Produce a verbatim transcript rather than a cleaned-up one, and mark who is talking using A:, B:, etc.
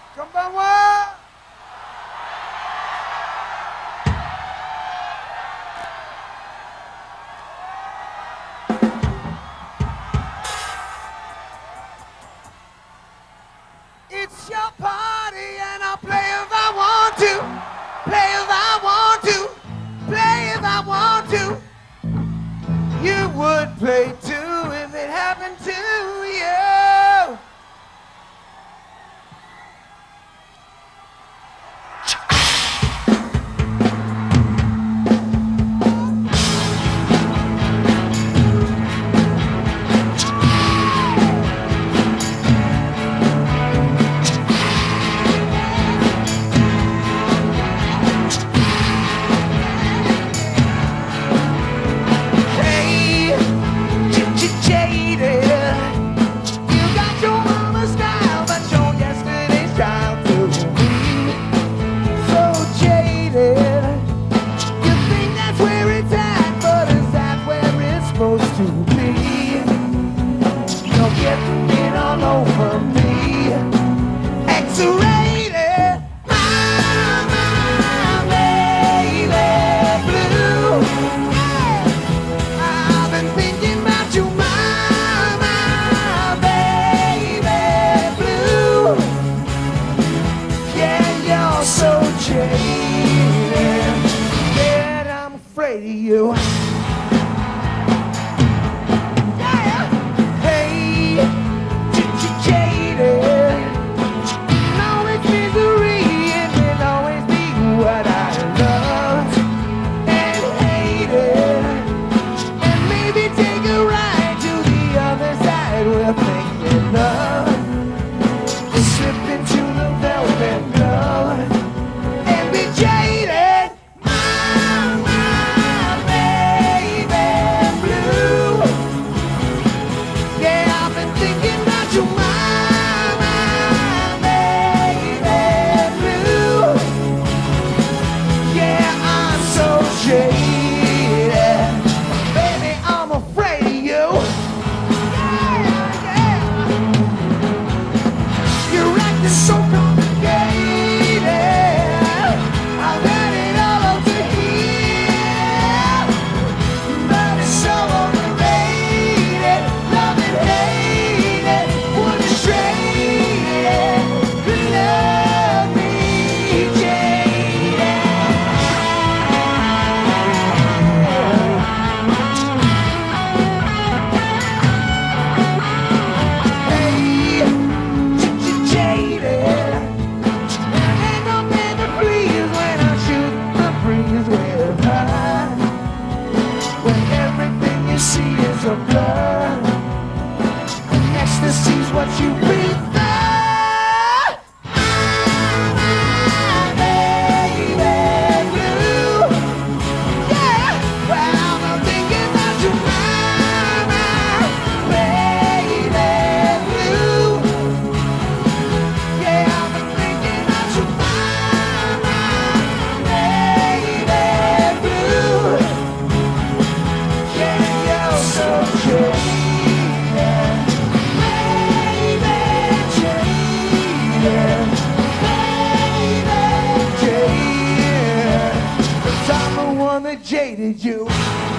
A: こんばんは。It's your party and I'll play if I want to, play if I want to, play if I want to. You would play too if it happened to you. Supposed to be. You're getting it all over me. X-rated, my, my baby blue. I've been thinking about you, my, my baby blue. Yeah, you're so jaded that I'm afraid of you. Ecstasy's what you prefer. My baby blue. Yeah, well, I'm thinking about you, my, my baby blue. Yeah, I've been thinking about you, my, my baby blue. Yeah, you're so true. That jaded you.